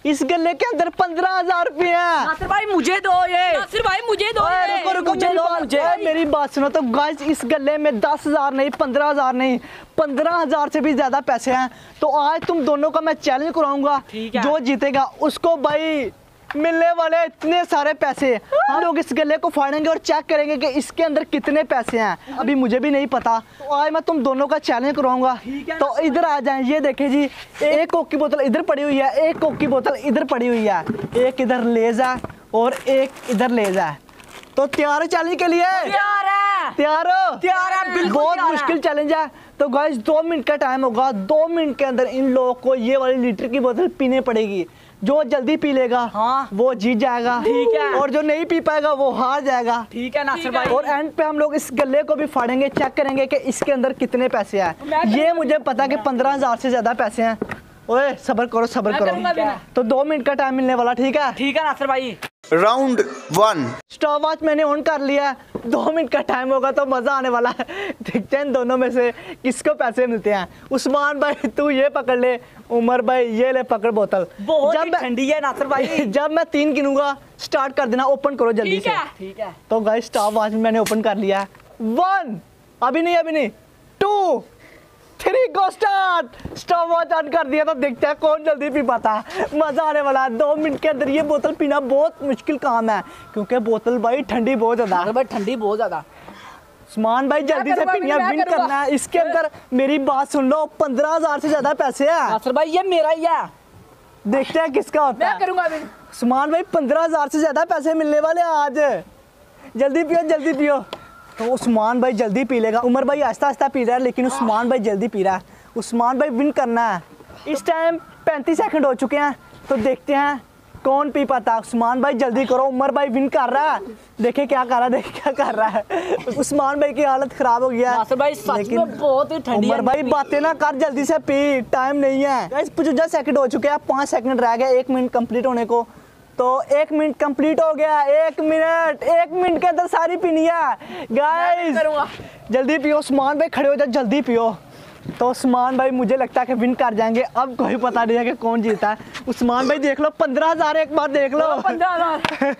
इस गले के अंदर 15,000 रुपए हैं। नासिर भाई मुझे दो ये, नासिर भाई मुझे दो ये। रुको रुको, मेरी बात सुनो। तो गाइस इस गले में 10,000 नहीं, 15,000 नहीं, 15,000 से भी ज्यादा पैसे हैं। तो आज तुम दोनों का मैं चैलेंज कराऊंगा, जो जीतेगा उसको भाई मिलने वाले इतने सारे पैसे। हम लोग इस गले को फाड़ेंगे और चेक करेंगे कि इसके अंदर कितने पैसे हैं। अभी मुझे भी नहीं पता, तो आज मैं तुम दोनों का चैलेंज कराऊंगा। तो इधर आ जाएं। ये देखें जी, एक कोक की बोतल इधर पड़ी हुई है, एक कोक की बोतल इधर पड़ी हुई है, एक इधर लेज है और एक इधर लेज है। तो तैयार हो चैलेंज के लिए? तैयार है। तैयार हो? तैयार है, बिल्कुल। बहुत मुश्किल चैलेंज है। तो गाइस 2 मिनट का टाइम होगा। 2 मिनट के अंदर इन लोगों को ये वाली लीटर की बोतल पीने पड़ेगी। जो जल्दी पी लेगा वो जीत जाएगा, ठीक है। और जो नहीं पी पाएगा वो हार जाएगा, ठीक है नासिर भाई। और एंड पे हम लोग इस गले को भी फाड़ेंगे, चेक करेंगे कि इसके अंदर कितने पैसे हैं। ये मुझे पता कि 15,000 से ज्यादा पैसे हैं। ओए सब्र करो, सब्र करो। तो 2 मिनट का टाइम मिलने वाला, ठीक है? ठीक है नासिर भाई। राउंड 1। स्टॉप वॉच मैंने ऑन कर लिया है। 2 मिनट का टाइम होगा तो मजा आने वाला है। देखते हैं दोनों में से किसको पैसे मिलते हैं। उस्मान भाई तू ये पकड़ ले, उमर भाई ये ले पकड़ बोतल। बहुत ठंडी है नासिर भाई। जब मैं 3 गिनूंगा स्टार्ट कर देना, ओपन करो जल्दी से। ठीक है। तो गाइस स्टॉप वॉच मैंने ओपन कर लिया है। 1 अभी नहीं 2 3 go start. Stopwatch on कर दिया। तो देखते हैं कौन जल्दी पी पाता है। मजा आने वाला है। 2 मिनट के अंदर ये बोतल पीना बहुत मुश्किल काम है, क्योंकि बोतल भाई ठंडी बहुत ज्यादा है। ठंडी बहुत ज्यादा। उस्मान भाई जल्दी से पीना, विन करना है। इसके अंदर मेरी बात सुन लो, 15,000 से ज्यादा पैसे हैं। नासिर भाई ये मेरा ही है, देखते हैं किसका होता है। मैं करूंगा विन। उस्मान भाई 15,000 से ज्यादा पैसे मिलने वाले आज। जल्दी पियो, जल्दी पियो। तो उस्मान भाई जल्दी पी लेगा। उमर भाई आहिस्ता आहिस्ता पी रहा है, लेकिन उस्मान भाई जल्दी पी रहा है। उस्मान भाई विन करना है। इस टाइम 35 सेकंड हो चुके हैं। तो देखते हैं कौन पी पाता है। उस्मान भाई जल्दी करो, उमर भाई विन कर रहा है। देखे क्या कर रहा है, देखे क्या कर रहा है। उस्मान भाई की हालत खराब हो गया है। नासिर भाई सच में बहुत ही ठंडी है। उमर भाई बातें ना कर, जल्दी से पी, टाइम नहीं है। 55 सेकंड हो चुके हैं, 5 सेकंड रह गए 1 मिनट कंप्लीट होने को। तो 1 मिनट कंप्लीट हो गया। 1 मिनट के अंदर सारी पीनी है गाइस। जल्दी पियो उस्मान भाई, खड़े हो जाओ, जल्दी पियो। तो उस्मान भाई मुझे लगता है कि विन कर जाएंगे। अब कोई पता नहीं है कि कौन जीता है। उस्मान भाई देख लो 15,000, एक बार देख लो 15,000।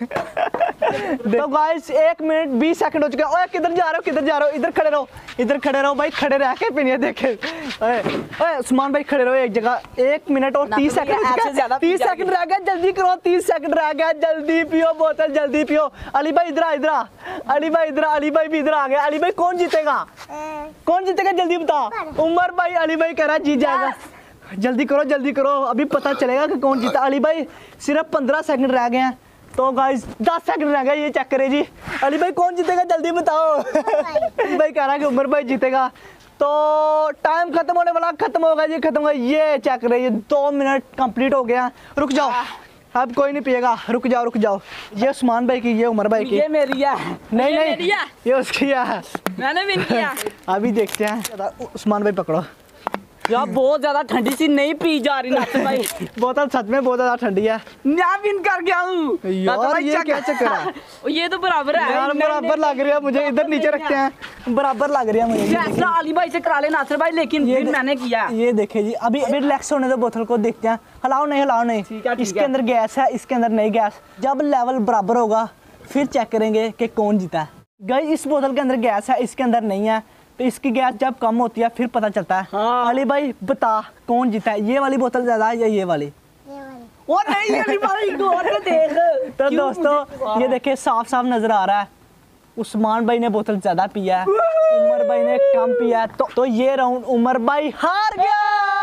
तो गाइस 1 मिनट 20 सेकंड हो चुके हैं। ओए किधर जा रहे हो, किधर जा रहे हो? इधर खड़े रहो, इधर खड़े रहो भाई, खड़े रह के पीनी है। देखे ओए उस्मान भाई खड़े रहो एक जगह। 1 मिनट और 30 सेकंड, 30 सेकंड रह गए। जल्दी करो, 30 सेकंड रह गए। जल्दी पियो बोतल, जल्दी पियो। अली भाई इधर, इधर अली भाई इधर, अली भाई भी इधर आ गए। अली भाई कौन जीतेगा, कौन जीतेगा जल्दी बता। उमर भाई, अली भाई कह रहा है जीत जाएगा। जल्दी करो, जल्दी करो, अभी पता चलेगा कि कौन जीता। अली भाई सिर्फ 15 सेकंड रह गए हैं। तो गाइस 10 सेकंड रह गए, ये चेक करे जी। अली भाई कौन जीतेगा जल्दी बताओ। अली भाई कह रहा है कि उमर भाई जीतेगा। तो टाइम खत्म होने वाला, खत्म होगा जी, खत्म होगा। ये चेक करे, ये 2 मिनट कंप्लीट हो गया। रुक जाओ, अब कोई नहीं पिएगा, रुक जाओ रुक जाओ। ये उस्मान भाई की, ये उमर भाई की। ये मेरी है। नहीं नहीं ये उसकी है, मैंने विन किया। अभी देखते हैं। उस्मान भाई पकड़ो यार, बहुत ज्यादा ठंडी सी नहीं पी जा रही नासिर भाई। बोतल सच में बहुत ज्यादा ठंडी है। मैं विन कर गया हूँ यार। ये क्या चक्कर है? ये तो बराबर है यार, बराबर लग रही है मुझे। इधर नीचे रखते हैं, बराबर लग रही है मुझे। फैसला अली भाई से करा ले नासिर भाई, लेकिन ये मैंने किया। ये देखे जी, अभी रिलैक्स होने दो बोतल को, देखते हैं। हिलाओ नहीं, हिलाओ नहीं। इसके अंदर गैस है, इसके अंदर नहीं गैस। जब लेवल बराबर होगा फिर चेक करेंगे कि कौन जीता है। गाइस इस बोतल के अंदर गैस है, इसके अंदर नहीं है। तो इसकी गैस जब कम होती है फिर पता चलता है। अली भाई बता कौन जीता है, ये वाली बोतल ज्यादा है या ये वाली? वो नहीं, अली भाई गौर से देख। तो दोस्तों ये देखिए साफ साफ नजर आ रहा है, उस्मान भाई ने बोतल ज्यादा पिया है, उमर भाई ने कम पिया है। तो ये राउंड उमर भाई हार गया।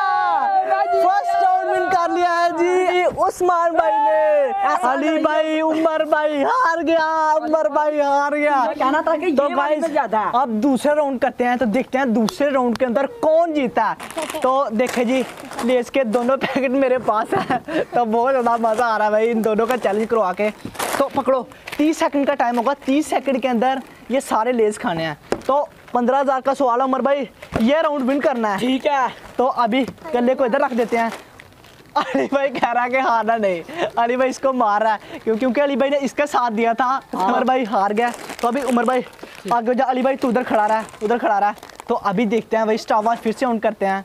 फर्स्ट राउंड विन कर लिया है जी उस्मान भाई ने। अली भाई, उमर भाई हार गया, उमर भाई हार गया। कहना था कि तो ये वाली में ज्यादा है। अब दूसरे राउंड करते हैं। तो देखते हैं दूसरे राउंड के अंदर कौन जीता है। तो देखे जी, लेस के दोनों पैकेट मेरे पास है। तो बहुत ज्यादा मजा आ रहा है भाई इन दोनों का चैलेंज करवा के। तो पकड़ो, 30 सेकंड का टाइम होगा। 30 सेकंड के अंदर ये सारे लेस खाने हैं। तो 15,000 का सवाल है उमर भाई, ये राउंड विन करना है। ठीक है। तो अभी गले को इधर रख देते हैं। अली भाई कह रहा है कि हारना नहीं, अली भाई इसको मार रहा है क्योंकि अली भाई ने इसका साथ दिया था। उमर भाई हार गया। तो अभी उमर भाई आगे जा। अली भाई तू उधर खड़ा रहा है, उधर खड़ा रहा है। तो अभी देखते हैं भाई, स्टॉप वॉच फिर से ऑन करते हैं।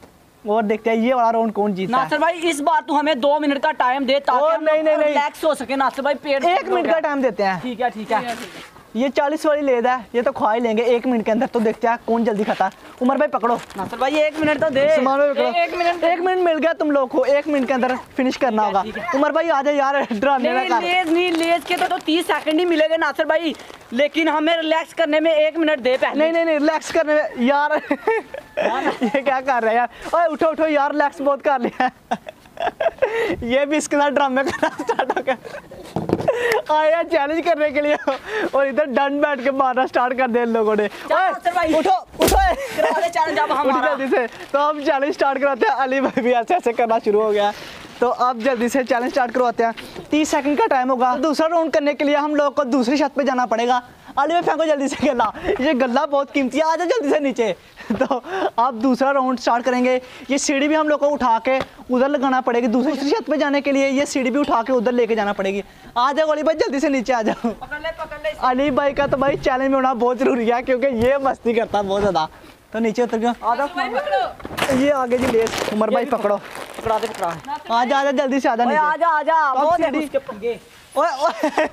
और देखते हैं ये वाला राउंड कौन जीता है। नासिर भाई इस बार तू हमें 2 मिनट का टाइम दे ताकि हम नहीं, नहीं, नहीं। रिलैक्स हो सके। नासिर भाई पेट 1 मिनट का टाइम देते हैं। ठीक है ठीक है। ये 40 वाली लेद है, ये तो खा ही लेंगे 1 मिनट के अंदर। तो देखते हैं कौन जल्दी खाता है। उमर भाई पकड़ो। नासिर भाई 1 मिनट तो दे। सामान भाई पकड़ो। 1 मिनट 1 मिनट मिल गया तुम लोग को, 1 मिनट के अंदर फिनिश करना होगा। उमर भाई आ जाए यार, ड्रामे ना कर। लेज के तो 30 सेकंड ही मिलेंगे नासिर भाई, लेकिन हमें रिलैक्स करने में 1 मिनट दे पहले। नहीं रिलैक्स करने में यार ये क्या कर रहे हैं यार। ओए उठो उठो यार, रिलैक्स बहुत कर लिया ये भी इसके साथ ड्रामे करना स्टार्ट हो गया। आया चैलेंज करने के लिए और इधर डंड बैठ के मारना स्टार्ट कर दिया इन लोगों ने। उठो उठो चैलेंज अब हमारा। जल्दी से। तो अब चैलेंज स्टार्ट करवाते हैं। अली भाई भी ऐसे ऐसे करना शुरू हो गया। तो अब जल्दी से चैलेंज स्टार्ट करवाते हैं। 30 सेकंड का टाइम होगा। दूसरा राउंड करने के लिए हम लोग को दूसरी छत पे जाना पड़ेगा। अली भाई फेंको जल्दी से गल्ला, ये गल्ला बहुत कीमती है, आ जाओ जल्दी से नीचे। तो अब दूसरा राउंड स्टार्ट करेंगे। ये सीढ़ी भी हम लोग को उठा के उधर लगाना पड़ेगी। दूसरी छत पे जाने के लिए ये सीढ़ी भी उठा के उधर लेके जाना पड़ेगी। आ जाओ अली भाई जल्दी से नीचे आ जाओ। पकड़ ले। अली भाई का तो भाई चैलेंज में होना बहुत जरूरी है, क्योंकि ये मस्ती करता है बहुत ज्यादा। तो नीचे उतर गया। आ जाओ, ये आगे जी लेस। उमर भाई पकड़ो। पकड़ा दे। आ जा जल्दी से आ जा नीचे। आजा बहुत है सीढ़ी। उसके पंगे। ओए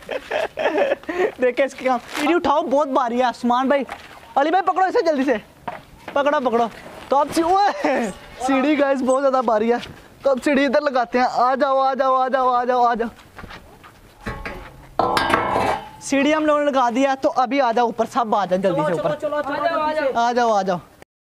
देखे इसके काम। सीढ़ी उठाओ, बहुत भारी है। आसमान भाई, अली भाई पकड़ो इसे जल्दी से। पकड़ो। तो अब सीढ़ी गाइस बहुत ज्यादा भारी है। तो अब सीढ़ी इधर लगाते हैं। आ जाओ। सीढ़ी हम लोगों ने लगा दिया। तो अभी आ जाओ ऊपर, सब आ जाओ जल्दी से ऊपर। चलो आ जाओ।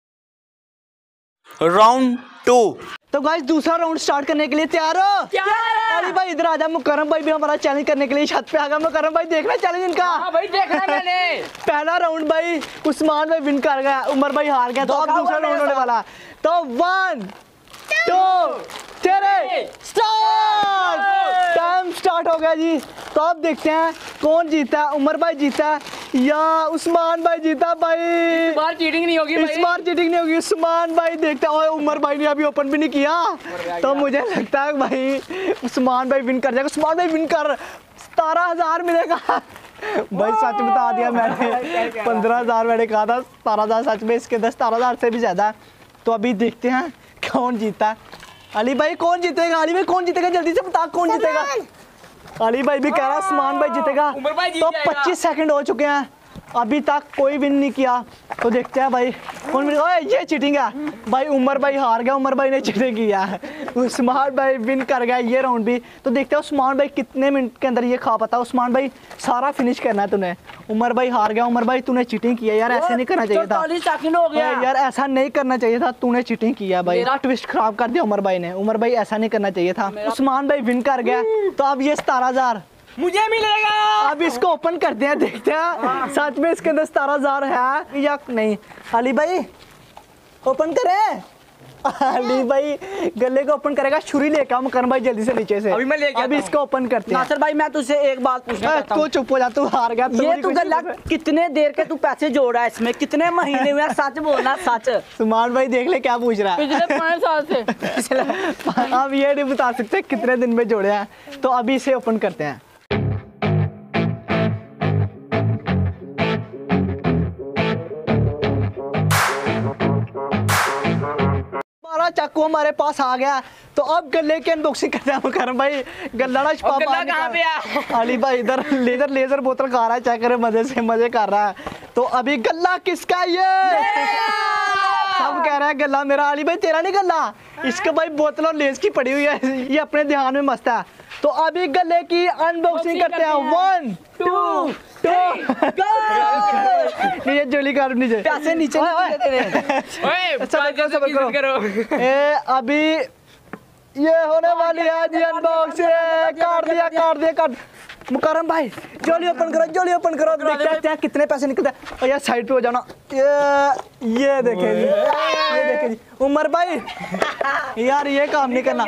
Round 2. तो गाइस दूसरा राउंड स्टार्ट करने के लिए तैयार हो? अली भाई इधर आ जा। मुकरम भाई भी हमारा चैलेंज करने के लिए छत पे आ गया। मुकरम भाई देखना चैलेंज इनका। हाँ भाई देखना है मैंने। पहला राउंड भाई उस्मान भाई विन कर गया, उमर भाई हार गया। तो अब दूसरा राउंड होने वाला है। तो 1 2 3 स्टार्ट। टाइम स्टार्ट हो गया जी। तो अब देखते हैं कौन जीता है। उमर भाई जीता है या उस्मान भाई जीता भाई? इस बार चीटिंग नहीं होगी भाई। इस बार चीटिंग नहीं होगी। उस्मान भाई देखता है। उमर भाई ने अभी ओपन भी नहीं किया। तो मुझे लगता है भाई उस्मान भाई विन कर जाएगा। उस्मान भाई विन कर 17,000 मिलेगा। भाई सच बता दिया मैंने। 15,000 मैंने कहा था, 17,000 सच में। इसके 17,000 से भी ज्यादा। तो अभी देखते हैं कौन जीता है। अली भाई कौन जीतेगा? अली भाई कौन जीतेगा? जल्दी से बता कौन जीतेगा। अली भाई भी कह रहा है उस्मान भाई जीतेगा। उमर भाई जीत तो जाएगा। 25 सेकंड हो चुके हैं, अभी तक कोई विन नहीं किया। तो देखते हैं भाई कौन विन। ओए ये चीटिंग है भाई। उमर भाई हार गया। उमर भाई ने चीटिंग किया है। उस्मान भाई विन कर गया ये राउंड भी। तो देखते हैं उस्मान भाई कितने मिनट के अंदर ये खा पाता है। उस्मान भाई सारा फिनिश करना है तूने। उमर भाई हार गया। उमर भाई तूने चीटिंग किया यार, ऐसे नहीं करना चाहिए था। 40 सेकंड हो गया यार ऐसा नहीं करना चाहिए था, तूने चीटिंग किया भाई। मेरा ट्विस्ट खराब कर दिया उमर भाई ने। उमर भाई ऐसा नहीं करना चाहिए था। उस्मान भाई विन कर गया। तो अब ये 17,000 मुझे मिलेगा। अब इसको ओपन करते हैं, देखते हैं सच में इसके अंदर 17,000 है या नहीं। अली भाई ओपन करें। अली भाई गले को ओपन करेगा। छुरी लेकर हम करण भाई जल्दी से नीचे से। अभी मैं लेके अभी इसको ओपन करते हैं। नासिर भाई मैं तुझसे एक बात पूछना चाहता तू हूँ। चुप हो जा, तू हार गया। ये तू गल्ला कितने देर के तू पैसे जोड़ रहा है इसमें? कितने महीने हुए? सच बोलना सच। सुमान भाई देख ले क्या पूछ रहा है। पिछले 5 साल से। अब ये नहीं बता सकते कितने दिन में जोड़े हैं। तो अभी इसे ओपन करते हैं। चाकू हमारे पास आ गया। तो अब गले की अनबॉक्सिंग करते हैं करम भाई। गल्ला ना छुपा कहाँ पे है? अली भाई इधर लेजर बोतल खा रहा है, चेक करे मजे कर रहा है। तो अभी गल्ला किसका ये? सब कह रहा है गल्ला मेरा। अली भाई तेरा नहीं गल्ला, इसके भाई बोतल और लेज की पड़ी हुई है, ये अपने ध्यान में मस्त है। तो अभी गले की अनबॉक्सिंग करते हैं। 1 2 नहीं ये जोली कर नीचे पैसे नीचे सबर करो। अभी ये होने वाली है जी अनबॉक्सिंग। काट दिया। मुकरम भाई जोली ओपन करो। देखते हैं कितने पैसे निकलते हैं। और यार साइड पे हो जाना। ये देखे जी उमर भाई। यार ये काम नहीं करना।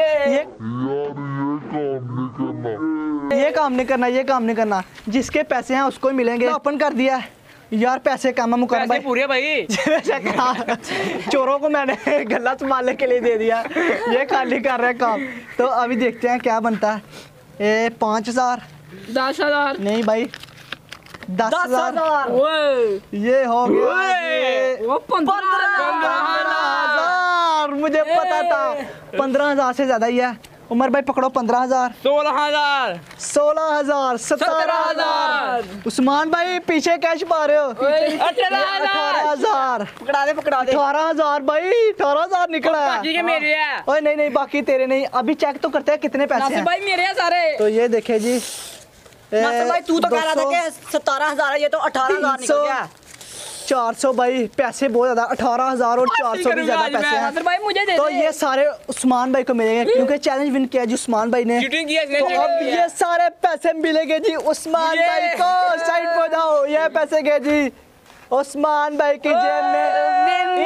ये काम नहीं करना। जिसके पैसे हैं उसको ही मिलेंगे। ओपन कर दिया यार। पैसे कम है मुकरम भाई पूरे भाई। चोरों को मैंने गला संभालने के लिए दे दिया, ये खाली कर रहे हैं काम। तो अभी देखते हैं क्या बनता है। 5,000 10,000 नहीं भाई 10,000 ये हो गया। वो 15,000 15,000 मुझे पता था 15,000 से ज्यादा ही है। उमर भाई पकड़ो 15,000, 16,000, 16,000, 17,000। उस्मान भाई पीछे कैश पा रहे हो? 18,000, पकड़ा दे 18,000 भाई, 18,000 निकला है। बाकी के मेरे हैं। ओए नहीं बाकी तेरे नहीं। अभी चेक तो करते हैं कितने पैसे नासिर हैं। भाई मेरे हैं सारे। तो ये देखे जी, नासिर भाई तू तो कह रहा था कि 17,000 है, ये तो 18,000 निकल गया। 400 भाई, पैसे बहुत ज्यादा, 18,000 और 400 भी ज्यादा पैसे हैं। नासिर भाई मुझे दे तो दे। ये सारे उस्मान भाई को मिलेंगे क्योंकि चैलेंज विन किया जी उस्मान भाई ने। चीटिंग किया इसने, तो चीटिंग अब किया। ये सारे पैसे मिलेंगे जी उस्मान ये। भाई को। साइड पे जाओ, ये पैसे गए जी उस्मान भाई की जेब में।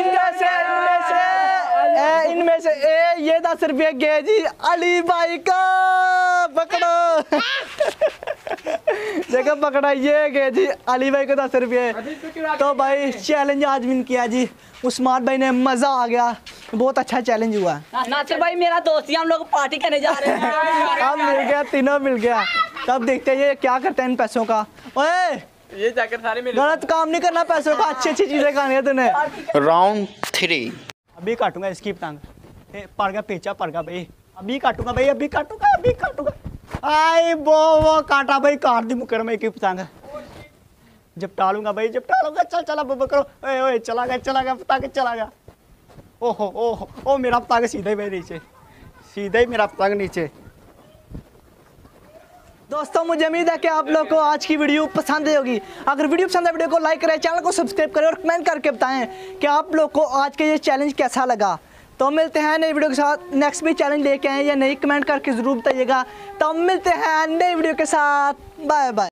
इनमें से ये 10 रुपये गए जी अली भाई को। पकड़ो देखो पकड़ा, ये गए जी अली भाई को 10 रुपये। तो भाई चैलेंज आज विन किया जी उस्मान भाई ने, मजा आ गया, बहुत अच्छा चैलेंज हुआ। नासिर भाई मेरा दोस्त ही, हम लोग पार्टी करने जा रहे हैं। अब मिल गया, तीनों मिल गया। तब देखते हैं ये क्या करते हैं इन पैसों का। ओए ये जाकर सारे मेरे। गलत काम नहीं करना पैसों का, अच्छी अच्छी चीजें खानी है तूने। Round 3. अभी काटूंगा इसकी पतंग। पड़ गया पेचा, पड़ गया भाई। अभी काटूंगा भाई, अभी काटूंगा। आई वो काटा भाई, काट दी मुकर में की पतंग। जब टालूंगा भाई, चल चला बब्बा करो। ओए चला गया पतंग, चला गया। ओहो मेरा पतंग सीधा ही भाई नीचे, सीधा ही मेरा पतंग नीचे। दोस्तों मुझे उम्मीद है कि आप लोग को आज की वीडियो पसंद आई होगी। अगर वीडियो पसंद है, वीडियो को लाइक करें, चैनल को सब्सक्राइब करें और कमेंट करके बताएं कि आप लोग को आज के ये चैलेंज कैसा लगा। तो मिलते हैं नई वीडियो के साथ। नेक्स्ट भी चैलेंज लेके आए या नहीं, कमेंट करके ज़रूर बताइएगा। तो मिलते हैं नई वीडियो के साथ। Bye bye.